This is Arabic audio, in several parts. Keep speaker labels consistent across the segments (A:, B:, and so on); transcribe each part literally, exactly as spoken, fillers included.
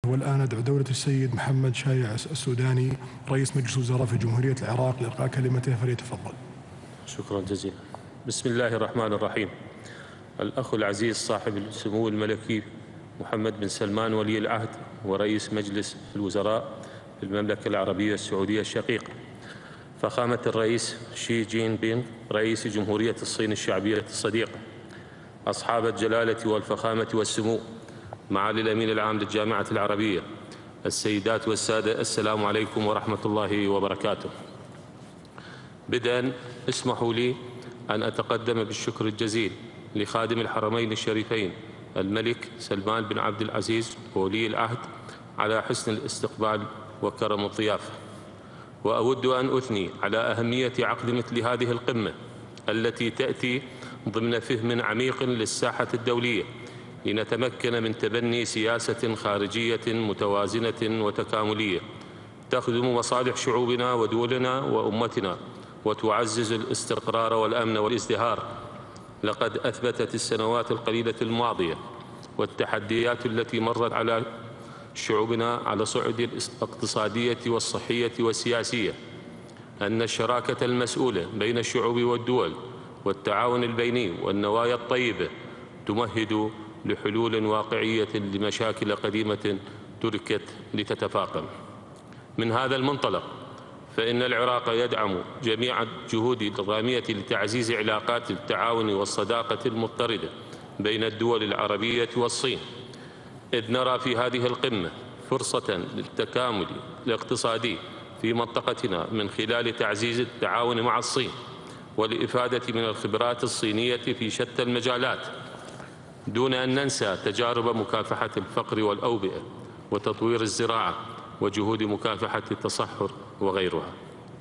A: والآن أدعو دولة السيد محمد شايع السوداني رئيس مجلس الوزراء في جمهورية العراق لإلقاء كلمته، فليتفضل.
B: شكرا جزيلا. بسم الله الرحمن الرحيم. الأخ العزيز صاحب السمو الملكي محمد بن سلمان ولي العهد ورئيس مجلس الوزراء في المملكة العربية السعودية الشقيقة، فخامة الرئيس شي جين بينغ رئيس جمهورية الصين الشعبية الصديقة، أصحاب الجلالة والفخامة والسمو، معالي الأمين العام للجامعة العربية، السيدات والسادة، السلام عليكم ورحمة الله وبركاته. بدءا اسمحوا لي أن أتقدم بالشكر الجزيل لخادم الحرمين الشريفين الملك سلمان بن عبد العزيز ولي العهد على حسن الاستقبال وكرم الضيافة، وأود أن أثني على أهمية عقد مثل هذه القمة التي تأتي ضمن فهم عميق للساحة الدولية لنتمكن من تبني سياسة خارجية متوازنة وتكاملية تخدم مصالح شعوبنا ودولنا وأمتنا وتعزز الاستقرار والأمن والازدهار. لقد أثبتت السنوات القليلة الماضية والتحديات التي مرت على شعوبنا على صعد الاقتصادية والصحية والسياسية أن الشراكة المسؤولة بين الشعوب والدول والتعاون البيني والنوايا الطيبة تمهد لحلول واقعية لمشاكل قديمة تركت لتتفاقم. من هذا المنطلق فإن العراق يدعم جميع الجهود الرامية لتعزيز علاقات التعاون والصداقة المضطردة بين الدول العربية والصين، إذ نرى في هذه القمة فرصة للتكامل الاقتصادي في منطقتنا من خلال تعزيز التعاون مع الصين والإفادة من الخبرات الصينية في شتى المجالات، دون أن ننسى تجارب مكافحة الفقر والأوبئة وتطوير الزراعة وجهود مكافحة التصحر وغيرها.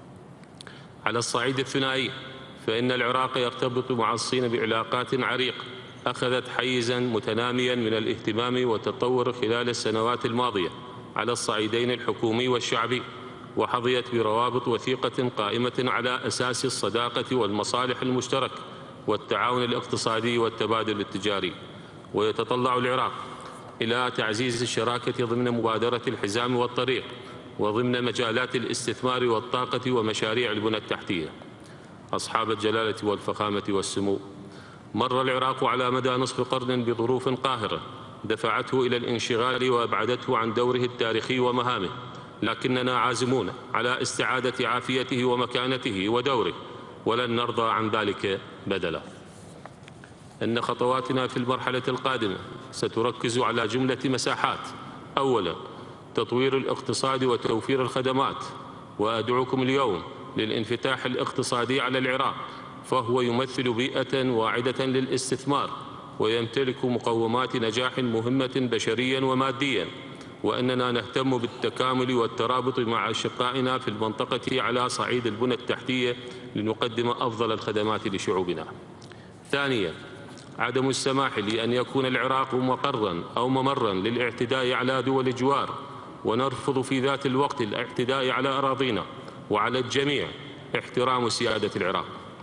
B: على الصعيد الثنائي فإن العراق يرتبط مع الصين بعلاقات عريقة أخذت حيزاً متنامياً من الاهتمام والتطور خلال السنوات الماضية على الصعيدين الحكومي والشعبي، وحظيت بروابط وثيقة قائمة على أساس الصداقة والمصالح المشتركة والتعاون الاقتصادي والتبادل التجاري. ويتطلع العراق إلى تعزيز الشراكة ضمن مبادرة الحزام والطريق وضمن مجالات الاستثمار والطاقة ومشاريع البنى التحتية. أصحاب الجلالة والفخامة والسمو، مر العراق على مدى نصف قرن بظروف قاهرة دفعته إلى الانشغال وأبعدته عن دوره التاريخي ومهامه، لكننا عازمون على استعادة عافيته ومكانته ودوره، ولن نرضى عن ذلك بدلا. إن خطواتنا في المرحلة القادمة ستركز على جملة مساحات. أولا، تطوير الاقتصاد وتوفير الخدمات، وأدعوكم اليوم للانفتاح الاقتصادي على العراق، فهو يمثل بيئة واعدة للاستثمار ويمتلك مقومات نجاح مهمة بشريا وماديا، وأننا نهتم بالتكامل والترابط مع أشقائنا في المنطقة على صعيد البنى التحتية لنقدم أفضل الخدمات لشعوبنا. ثانيا، عدم السماح لأن يكون العراق مقرا أو ممرا للاعتداء على دول الجوار، ونرفض في ذات الوقت الاعتداء على أراضينا، وعلى الجميع احترام سيادة العراق.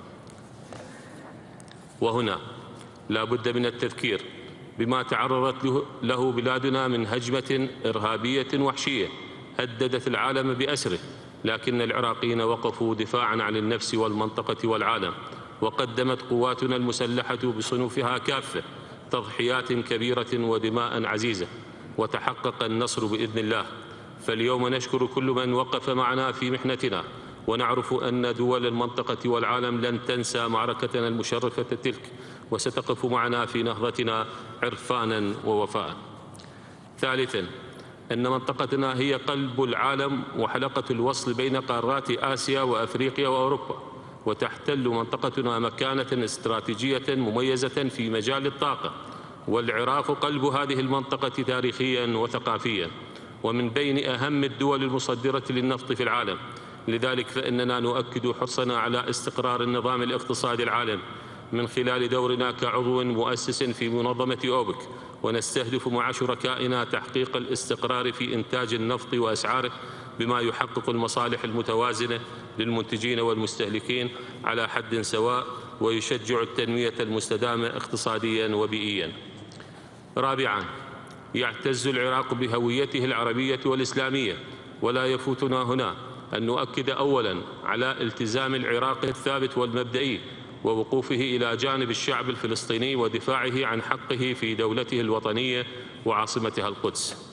B: وهنا لا بد من التذكير بما تعرضت له بلادنا من هجمة إرهابية وحشية هددت العالم بأسره، لكن العراقيين وقفوا دفاعا عن النفس والمنطقة والعالم، وقدمت قواتنا المسلحة بصنوفها كافة تضحيات كبيرة ودماء عزيزة، وتحقق النصر بإذن الله. فاليوم نشكر كل من وقف معنا في محنتنا، ونعرف أن دول المنطقة والعالم لن تنسى معركتنا المشرفة تلك، وستقف معنا في نهضتنا عرفانا ووفاء. ثالثا، أن منطقتنا هي قلب العالم وحلقة الوصل بين قارات آسيا وأفريقيا وأوروبا، وتحتل منطقتنا مكانة استراتيجية مميزة في مجال الطاقة، والعراق قلب هذه المنطقة تاريخيا وثقافيا، ومن بين أهم الدول المصدرة للنفط في العالم. لذلك فإننا نؤكد حرصنا على استقرار النظام الاقتصادي العالمي من خلال دورنا كعضو مؤسس في منظمة أوبك، ونستهدف مع شركائنا تحقيق الاستقرار في إنتاج النفط وأسعاره بما يحقق المصالح المتوازنة للمنتجين والمستهلكين على حد سواء، ويشجع التنمية المستدامة اقتصاديا وبيئيا. رابعا، يعتز العراق بهويته العربية والإسلامية، ولا يفوتنا هنا أن نؤكد أولا على التزام العراق الثابت والمبدئي ووقوفه إلى جانب الشعب الفلسطيني ودفاعه عن حقه في دولته الوطنية وعاصمتها القدس.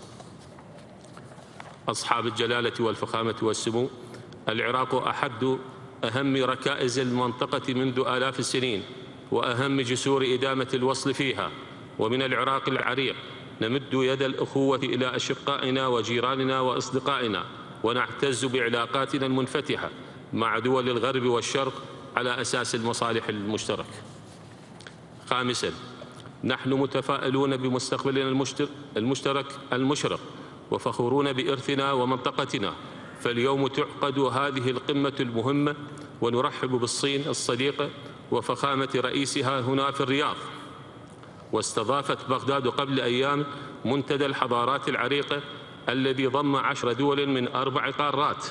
B: أصحاب الجلالة والفخامة والسمو، العراق أحد أهم ركائز المنطقة منذ آلاف السنين وأهم جسور إدامة الوصل فيها، ومن العراق العريق نمد يد الأخوة إلى أشقائنا وجيراننا وأصدقائنا، ونعتز بعلاقاتنا المنفتحة مع دول الغرب والشرق على أساس المصالح المشتركة. خامساً، نحن متفائلون بمستقبلنا المشترك المشرق وفخورون بإرثنا ومنطقتنا، فاليوم تعقد هذه القمة المهمة ونرحب بالصين الصديقة وفخامة رئيسها هنا في الرياض. واستضافت بغداد قبل أيام منتدى الحضارات العريقة الذي ضم عشر دول من أربع قارات،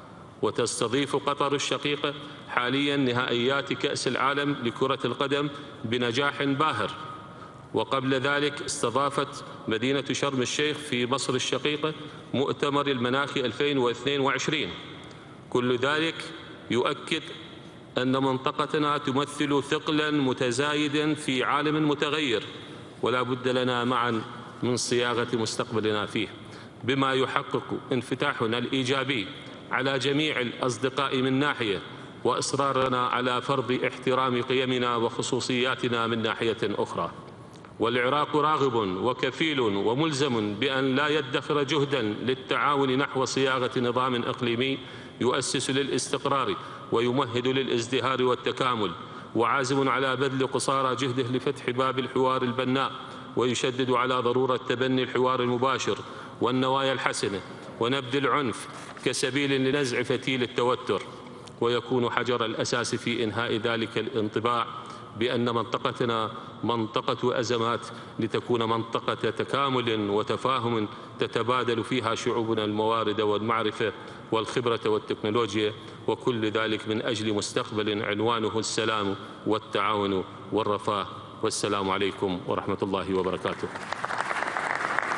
B: وتستضيف قطر الشقيقة حاليا نهائيات كأس العالم لكرة القدم بنجاح باهر. وقبل ذلك استضافت مدينة شرم الشيخ في مصر الشقيقة مؤتمر المناخ ألفين واثنين وعشرين. كل ذلك يؤكد أن منطقتنا تمثل ثقلا متزايدا في عالم متغير، ولا بد لنا معا من صياغة مستقبلنا فيه، بما يحقق انفتاحنا الإيجابي على جميع الأصدقاء من ناحية، وإصرارنا على فرض احترام قيمنا وخصوصياتنا من ناحية أخرى. والعراق راغب وكفيل وملزم بأن لا يدخر جهدا للتعاون نحو صياغة نظام إقليمي يؤسس للاستقرار ويمهد للازدهار والتكامل، وعازم على بذل قصارى جهده لفتح باب الحوار البناء، ويشدد على ضرورة تبني الحوار المباشر والنوايا الحسنة ونبذ العنف كسبيل لنزع فتيل التوتر، ويكون حجر الأساس في إنهاء ذلك الانطباع بأن منطقتنا منطقة أزمات لتكون منطقة تكامل وتفاهم تتبادل فيها شعوبنا الموارد والمعرفة والخبرة والتكنولوجيا، وكل ذلك من أجل مستقبل عنوانه السلام والتعاون والرفاه. والسلام عليكم ورحمة الله وبركاته.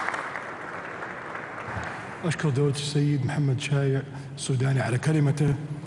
A: أشكر دولة السيد محمد شايع السوداني على كلمته.